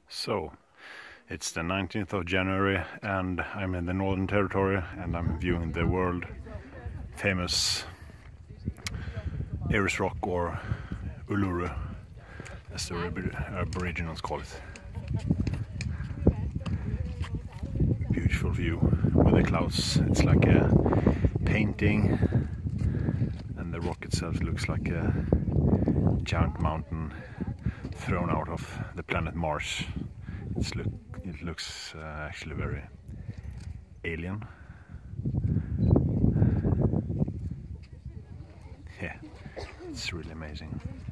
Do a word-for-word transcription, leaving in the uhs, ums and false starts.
So, it's the nineteenth of January and I'm in the Northern Territory and I'm viewing the world famous Ayers Rock, or Uluru as the Aboriginals call it. Beautiful view with the clouds. It's like a painting, and the rock itself looks like a giant mountain thrown out of the planet Mars. It's look, it looks uh, actually very alien. Yeah, it's really amazing.